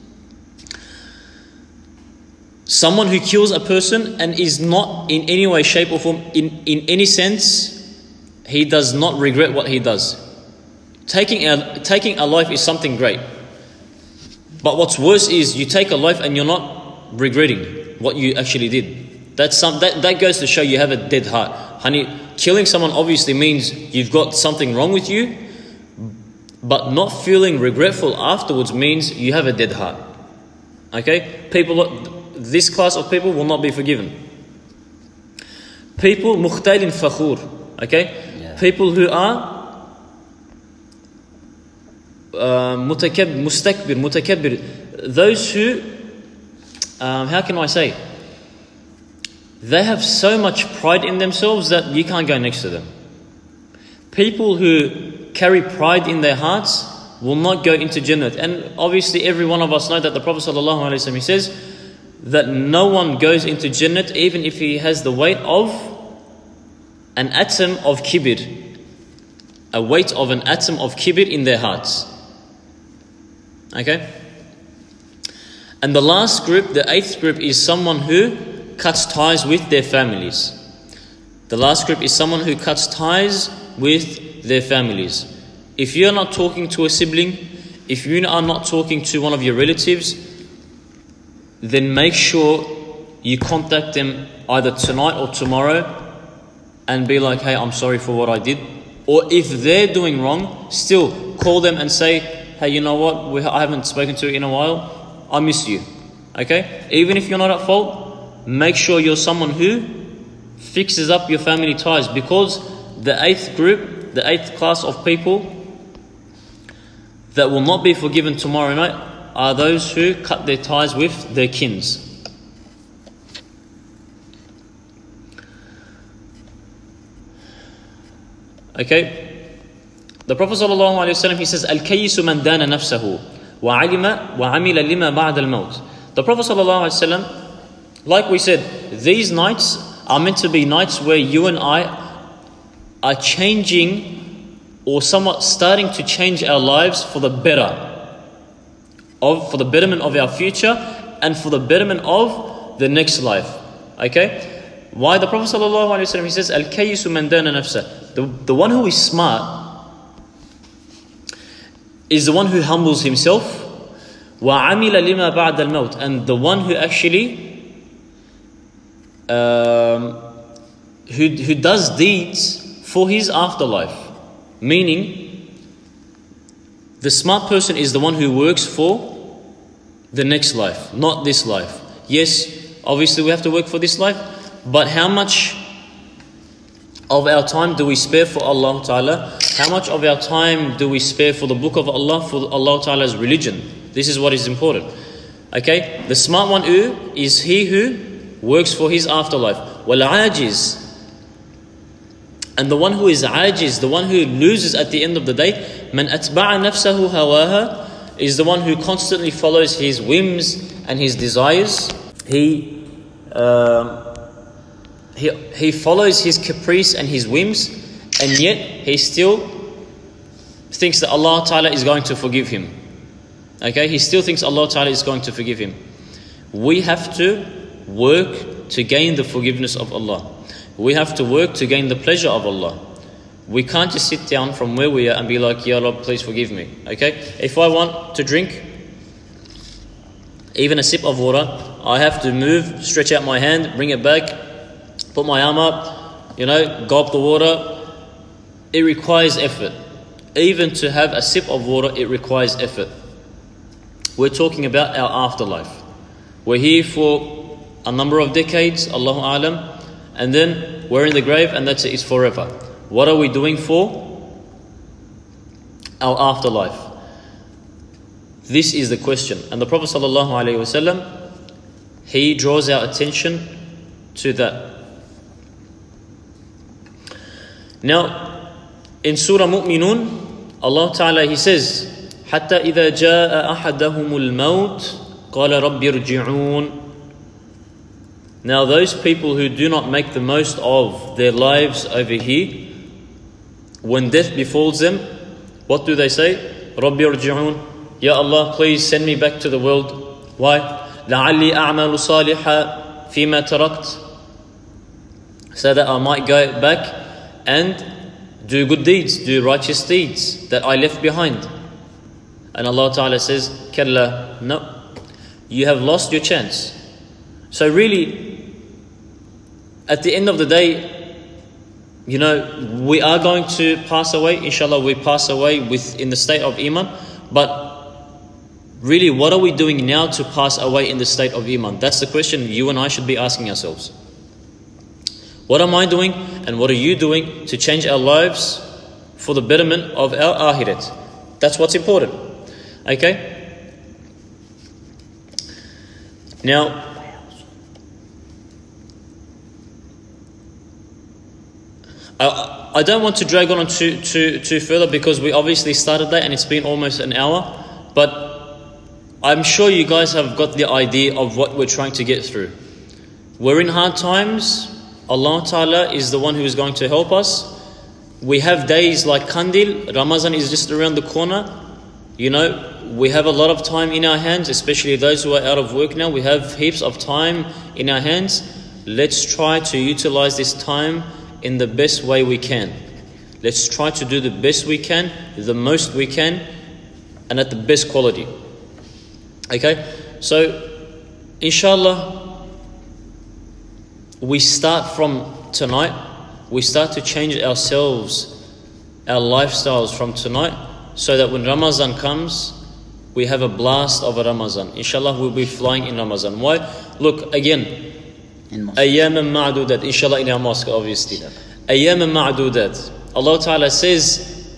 Someone who kills a person and is not in any way, shape or form, in any sense, he does not regret what he does. Taking a life is something great. But what's worse is you take a life and you're not regretting what you actually did. That goes to show you have a dead heart. Honey, killing someone obviously means you've got something wrong with you, but not feeling regretful afterwards means you have a dead heart. Okay? This class of people will not be forgiven. People mukhtalin fakhur. Okay? People who are mutakabbir, those who, how can I say, they have so much pride in themselves that you can't go next to them. People who carry pride in their hearts will not go into Jannah. And obviously every one of us know that the Prophet ﷺ, he says that no one goes into Jannah even if he has the weight of an atom of kibir. A weight of an atom of kibir in their hearts. Okay? And the last group, the 8th group, is someone who cuts ties with their families. The last group is someone who cuts ties with their families. If you're not talking to a sibling, if you are not talking to one of your relatives, then make sure you contact them either tonight or tomorrow and be like, hey, I'm sorry for what I did. Or if they're doing wrong, still call them and say, hey, you know what, I haven't spoken to you in a while, I miss you. Okay? Even if you're not at fault, make sure you're someone who fixes up your family ties, because the 8th group, the 8th class of people that will not be forgiven tomorrow night are those who cut their ties with their kins. Okay? The Prophet ﷺ, he says, Al-Kayyisu man dana nafsahu wa alima wa amila lima ba'da al-maut. The Prophet ﷺ, like we said, these nights are meant to be nights where you and I are changing or somewhat starting to change our lives for the better, for the betterment of our future and for the betterment of the next life. Okay? Why? The Prophet ﷺ, he says, Al-Kayyisu man dana nafsa. The one who is smart is the one who humbles himself. Wa amila lima ba'da al-maut. And the one who actually who does deeds for his afterlife. Meaning, the smart person is the one who works for the next life, not this life. Yes, obviously we have to work for this life, but how much of our time do we spare for Allah Ta'ala? How much of our time do we spare for the book of Allah, for Allah Ta'ala's religion? This is what is important. Okay? The smart one is he who works for his afterlife. Wal-ajiz. And the one who is ajiz, the one who loses at the end of the day, man atba'a nafsahu hawaha, is the one who constantly follows his whims and his desires. He follows his caprice and his whims, and yet he still thinks that Allah Ta'ala is going to forgive him. Okay, he still thinks Allah Ta'ala is going to forgive him. We have to work to gain the forgiveness of Allah. We have to work to gain the pleasure of Allah. We can't just sit down from where we are and be like, Ya Rabb, please forgive me. Okay, if I want to drink even a sip of water, I have to move, stretch out my hand, bring it back, put my arm up, gulp the water. It requires effort. Even to have a sip of water, it requires effort. We're talking about our afterlife. We're here for a number of decades, Allahu A'lam, and then we're in the grave and that's it, it's forever. What are we doing for our afterlife? This is the question. And the Prophet ﷺ, he draws our attention to that. Now, in Surah Mu'minun, Allah Ta'ala, he says, حَتَّى إِذَا جَاءَ أَحَدَهُمُ الْمَوْتِ قَالَ رَبِّ ارْجِعُونَ. Now those people who do not make the most of their lives over here, when death befalls them, what do they say? رَبِّ ارْجِعُونَ. Ya Allah, please send me back to the world. Why? لَعَلِّي أَعْمَلُ صَالِحًا فِي مَا تَرَكْتُ. So that I might go back and do good deeds, do righteous deeds that I left behind. And Allah Ta'ala says, Kalla, no, you have lost your chance. So really, at the end of the day, we are going to pass away. Inshallah, we pass away in the state of Iman. But really, what are we doing now to pass away in the state of Iman? That's the question you and I should be asking ourselves. What am I doing and what are you doing to change our lives for the betterment of our akhirat? That's what's important. Okay? Now, I don't want to drag on too further because we obviously started that and it's been almost an hour. But I'm sure you guys have got the idea of what we're trying to get through. We're in hard times. Allah Ta'ala is the one who is going to help us. We have days like Kandil. Ramadan is just around the corner. You know, we have a lot of time in our hands, especially those who are out of work now. We have heaps of time in our hands. Let's try to utilize this time in the best way we can. Let's try to do the best we can, the most we can, and at the best quality. Okay? So, inshallah, we start from tonight. We start to change ourselves, our lifestyles from tonight, so that when Ramadan comes, we have a blast of a Ramadan. Inshallah, we'll be flying in Ramadan. Why? Look, again, Ayyam ma'dudat, inshallah in our mosque, obviously. Ayyam ma'dudat. Allah Ta'ala says,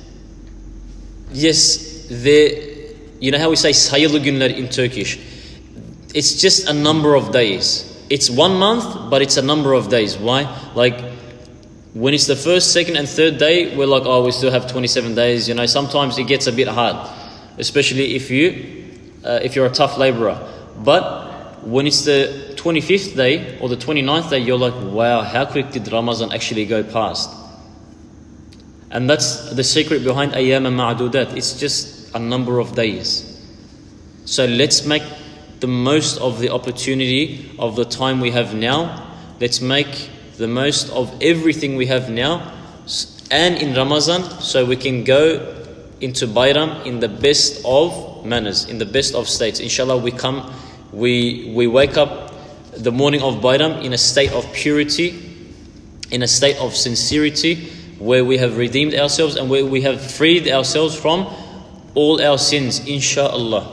yes, you know how we say sayılı günler in Turkish? It's just a number of days. It's 1 month, but it's a number of days. Why? Like, when it's the first, second and third day, we're like, oh, we still have 27 days. You know, sometimes it gets a bit hard, especially if you're a tough laborer. But when it's the 25th day or the 29th day, you're like, wow, how quick did Ramadan actually go past? And that's the secret behind Ayyam ma'dudat. It's just a number of days. So let's make the most of the opportunity of the time we have now. Let's make the most of everything we have now and in Ramadan, so we can go into Bayram in the best of manners, in the best of states. Inshallah, we wake up the morning of Bayram in a state of purity, in a state of sincerity, where we have redeemed ourselves and where we have freed ourselves from all our sins, inshallah.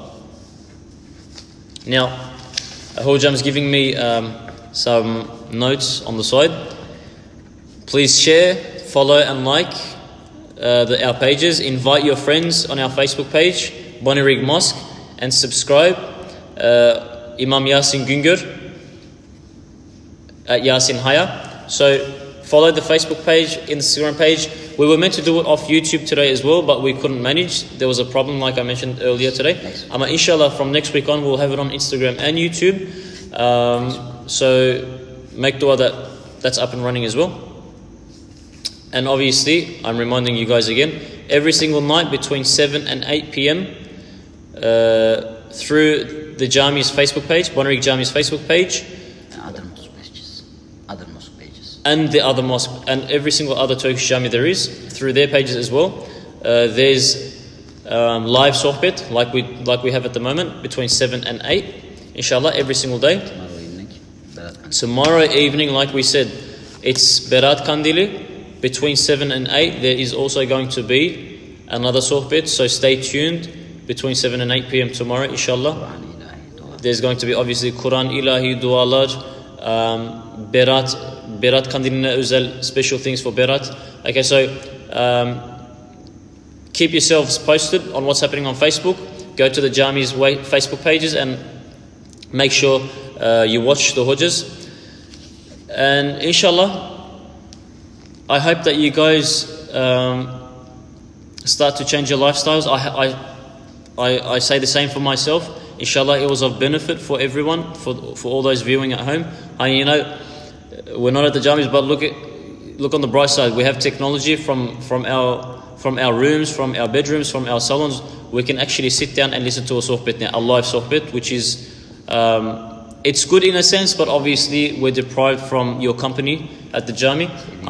Now, Hojam is giving me some notes on the side. Please share, follow and like our pages. Invite your friends on our Facebook page, Boyaci Mosque, and subscribe. Imam Yasin Güngör at Yasin Haya. So follow the Facebook page, Instagram page. We were meant to do it off YouTube today as well, but we couldn't manage. There was a problem, like I mentioned earlier today. Inshallah, from next week on, we'll have it on Instagram and YouTube. So make dua that's up and running as well. And obviously, I'm reminding you guys again, every single night between 7 and 8 p.m. Through the Jami's Facebook page, Boyaci Jami's Facebook page, and the other mosque, and every single other Turkish Jami there is, through their pages as well. There's live sohbet like we have at the moment between 7 and 8, inshallah, every single day. Tomorrow evening, like we said, it's Berat Kandili. Between 7 and 8, there is also going to be another sohbet, so stay tuned between 7 and 8 p.m. tomorrow, inshallah. There's going to be obviously Quran ilahi dualar, Berat Kandili'ne özel special things for Berat. Okay, so keep yourselves posted on what's happening on Facebook. Go to the Jami's Facebook pages and make sure you watch the Hujjas. And inshallah, I hope that you guys start to change your lifestyles. I say the same for myself. Inshallah, it was of benefit for everyone, for all those viewing at home. You know, we're not at the Jamis, but look on the bright side. We have technology from our rooms, from our bedrooms, from our salons. We can actually sit down and listen to a sohbet now, a live sohbet, which is it's good in a sense, but obviously we're deprived from your company at the Jami.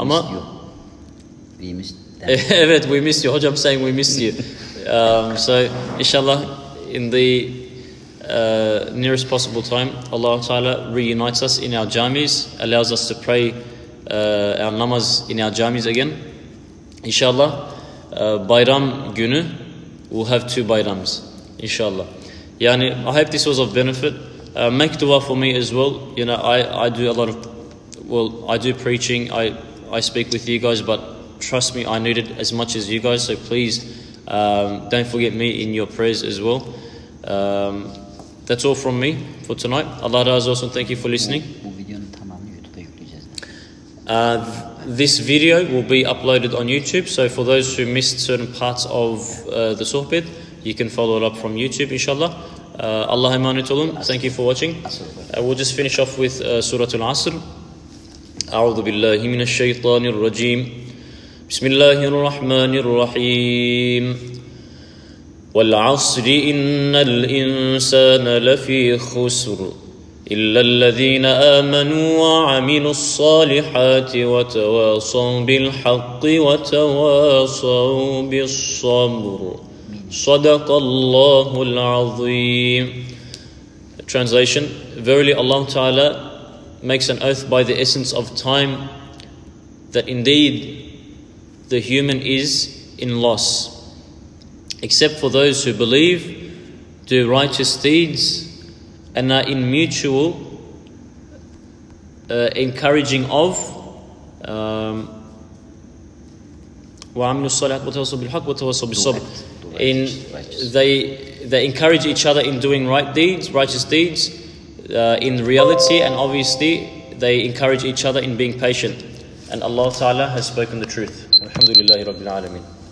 We missed Evet, we missed you. Hocam saying we missed you. So inshallah, in the nearest possible time, Allah Ta'ala reunites us in our Jamis, allows us to pray our namaz in our Jamis again. Inshallah, Bayram günü, we'll have 2 Bayrams, inshallah. Yani, I hope this was of benefit. Make dua for me as well. You know, I do a lot of, I do preaching, I speak with you guys, but trust me, I need it as much as you guys, so please don't forget me in your prayers as well. That's all from me for tonight. Allah razı olsun. Thank you for listening. Bu videonun tamamını YouTube'a yükleyeceğiz. this video will be uploaded on YouTube. So for those who missed certain parts of the sohbet, you can follow it up from YouTube, inshallah. Allah imanit olun. Thank you for watching. We'll just finish off with Surah Al-Asr. أعوذ بالله من الشيطان الرجيم بسم الله الرحمن الرحيم والعصر إن الإنسان لفي خسر إلا الذين آمنوا وعملوا الصالحات وتواصوا بالحق وتواصوا بالصبر صدق الله العظيم. Translation: Verily Allah Ta'ala makes an oath by the essence of time that indeed the human is in loss, except for those who believe, do righteous deeds, and are in mutual encouraging of they encourage each other in doing right deeds, righteous deeds, in reality, and obviously they encourage each other in being patient. And Allah Ta'ala has spoken the truth. Alhamdulillahi Rabbil Alameen.